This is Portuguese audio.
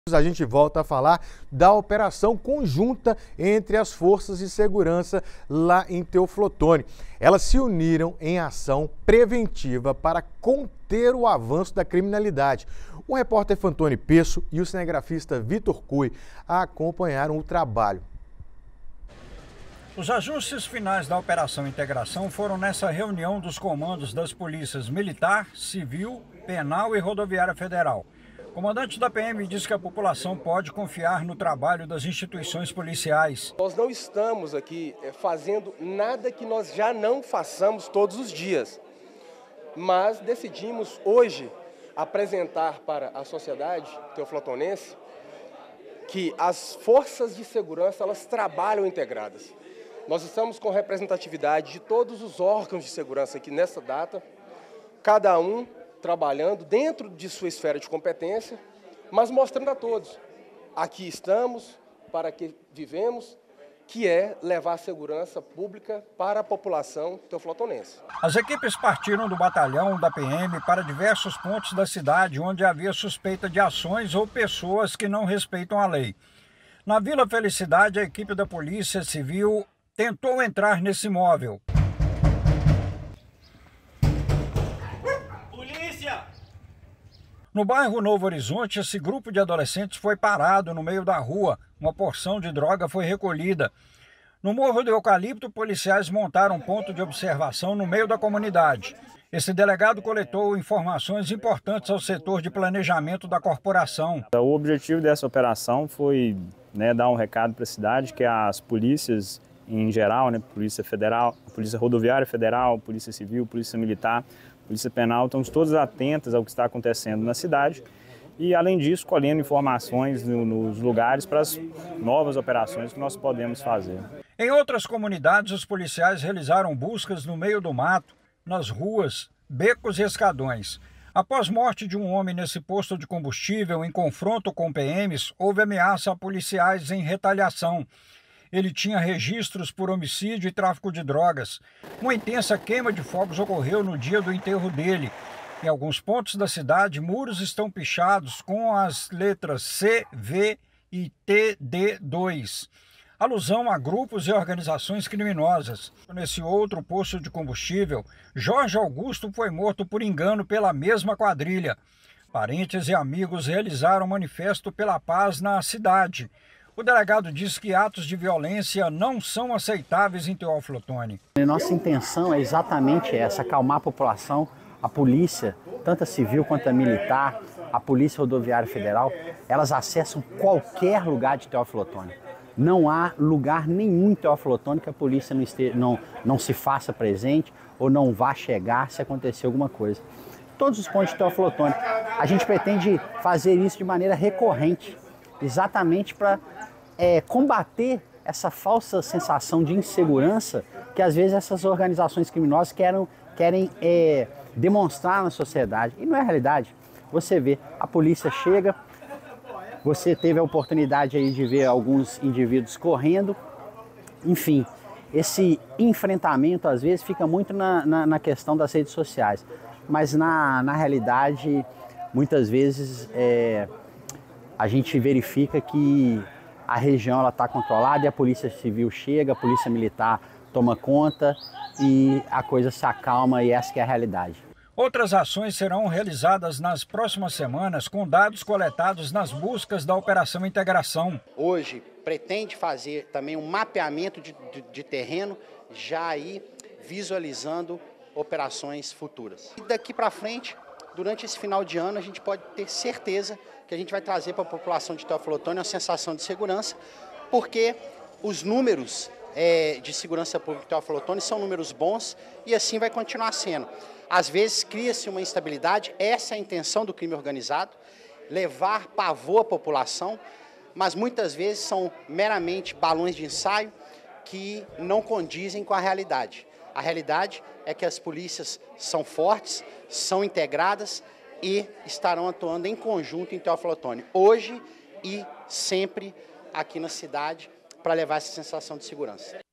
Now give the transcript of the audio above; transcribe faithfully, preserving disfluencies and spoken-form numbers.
A gente volta a falar da operação conjunta entre as forças de segurança lá em Teoflotone. Elas se uniram em ação preventiva para conter o avanço da criminalidade. O repórter Fantoni Peço e o cinegrafista Vitor Cui acompanharam o trabalho. Os ajustes finais da Operação Integração foram nessa reunião dos comandos das polícias Militar, Civil, Penal e Rodoviária Federal. O comandante da P M diz que a população pode confiar no trabalho das instituições policiais. Nós não estamos aqui fazendo nada que nós já não façamos todos os dias, mas decidimos hoje apresentar para a sociedade teoflotonense que as forças de segurança elas trabalham integradas. Nós estamos com representatividade de todos os órgãos de segurança aqui nessa data, cada um trabalhando dentro de sua esfera de competência, mas mostrando a todos, aqui estamos, para que vivemos, que é levar a segurança pública para a população teoflotonense. As equipes partiram do batalhão da P M para diversos pontos da cidade onde havia suspeita de ações ou pessoas que não respeitam a lei. Na Vila Felicidade, a equipe da Polícia Civil tentou entrar nesse imóvel. No bairro Novo Horizonte, esse grupo de adolescentes foi parado no meio da rua. Uma porção de droga foi recolhida. No Morro do Eucalipto, policiais montaram um ponto de observação no meio da comunidade. Esse delegado coletou informações importantes ao setor de planejamento da corporação. O objetivo dessa operação foi, né, dar um recado para a cidade que as polícias em geral, né, Polícia Federal, Polícia Rodoviária Federal, Polícia Civil, Polícia Militar, Polícia Penal, estamos todos atentos ao que está acontecendo na cidade e, além disso, colhendo informações no, nos lugares para as novas operações que nós podemos fazer. Em outras comunidades, os policiais realizaram buscas no meio do mato, nas ruas, becos e escadões. Após morte de um homem nesse posto de combustível em confronto com P Ms, houve ameaça a policiais em retaliação. Ele tinha registros por homicídio e tráfico de drogas. Uma intensa queima de fogos ocorreu no dia do enterro dele. Em alguns pontos da cidade, muros estão pichados com as letras C, V e T D dois. Alusão a grupos e organizações criminosas. Nesse outro posto de combustível, Jorge Augusto foi morto por engano pela mesma quadrilha. Parentes e amigos realizaram um manifesto pela paz na cidade. O delegado diz que atos de violência não são aceitáveis em Teoflotone. Nossa intenção é exatamente essa, acalmar a população, a polícia, tanto a civil quanto a militar, a Polícia Rodoviária Federal, elas acessam qualquer lugar de Teoflotone. Não há lugar nenhum em Teoflotone que a polícia não, esteja, não, não se faça presente ou não vá chegar se acontecer alguma coisa. Todos os pontos de Teoflotone, a gente pretende fazer isso de maneira recorrente, exatamente para é, combater essa falsa sensação de insegurança que às vezes essas organizações criminosas querem, querem é, demonstrar na sociedade. E não é a realidade. Você vê, a polícia chega, você teve a oportunidade aí de ver alguns indivíduos correndo, enfim, esse enfrentamento às vezes fica muito na, na, na questão das redes sociais, mas na, na realidade, muitas vezes, é, a gente verifica que a região está controlada e a Polícia Civil chega, a Polícia Militar toma conta e a coisa se acalma e essa que é a realidade. Outras ações serão realizadas nas próximas semanas com dados coletados nas buscas da Operação Integração. Hoje pretende fazer também um mapeamento de, de, de terreno, já aí visualizando operações futuras. E daqui para frente, durante esse final de ano, a gente pode ter certeza que a gente vai trazer para a população de Teoflotone uma sensação de segurança, porque os números é, de segurança pública de Teoflotone são números bons e assim vai continuar sendo. Às vezes cria-se uma instabilidade, essa é a intenção do crime organizado, levar pavor à população, mas muitas vezes são meramente balões de ensaio que não condizem com a realidade. A realidade é que as polícias são fortes, são integradas e estarão atuando em conjunto em Teoflotone, hoje e sempre aqui na cidade, para levar essa sensação de segurança.